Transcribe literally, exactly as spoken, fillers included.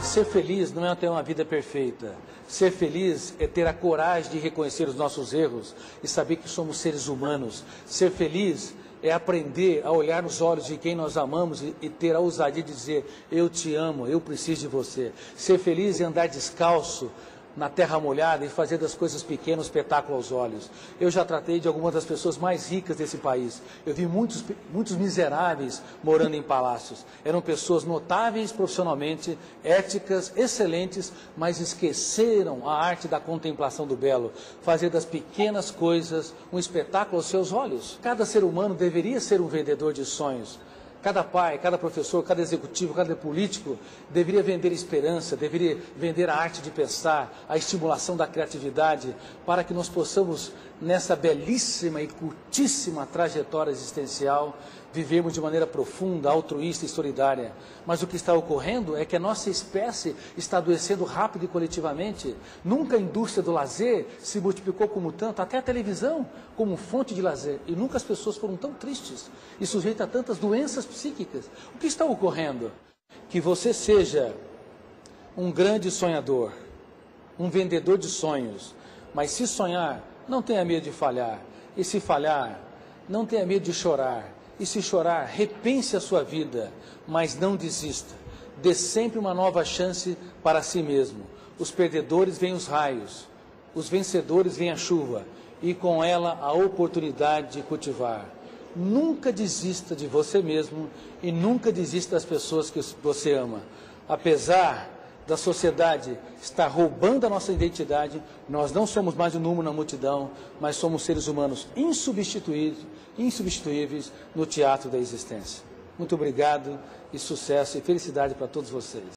Ser feliz não é ter uma vida perfeita. Ser feliz é ter a coragem de reconhecer os nossos erros e saber que somos seres humanos. Ser feliz é aprender a olhar nos olhos de quem nós amamos e, e ter a ousadia de dizer: eu te amo, eu preciso de você. Ser feliz é andar descalço na terra molhada e fazer das coisas pequenas um espetáculo aos olhos. Eu já tratei de algumas das pessoas mais ricas desse país. Eu vi muitos, muitos miseráveis morando em palácios. Eram pessoas notáveis profissionalmente, éticas, excelentes, mas esqueceram a arte da contemplação do belo, fazer das pequenas coisas um espetáculo aos seus olhos. Cada ser humano deveria ser um vendedor de sonhos. Cada pai, cada professor, cada executivo, cada político deveria vender esperança, deveria vender a arte de pensar, a estimulação da criatividade, para que nós possamos, nessa belíssima e curtíssima trajetória existencial, vivermos de maneira profunda, altruísta e solidária. Mas o que está ocorrendo é que a nossa espécie está adoecendo rápido e coletivamente. Nunca a indústria do lazer se multiplicou como tanto, até a televisão como fonte de lazer. E nunca as pessoas foram tão tristes e sujeitas a tantas doenças psíquicas. O que está ocorrendo? Que você seja um grande sonhador, um vendedor de sonhos, mas se sonhar, não tenha medo de falhar. E se falhar, não tenha medo de chorar. E se chorar, repense a sua vida, mas não desista. Dê sempre uma nova chance para si mesmo. Os perdedores veem os raios, os vencedores veem a chuva, e com ela a oportunidade de cultivar. Nunca desista de você mesmo e nunca desista das pessoas que você ama. Apesar da sociedade estar roubando a nossa identidade, nós não somos mais um número na multidão, mas somos seres humanos insubstituíveis, insubstituíveis no teatro da existência. Muito obrigado e sucesso e felicidade para todos vocês.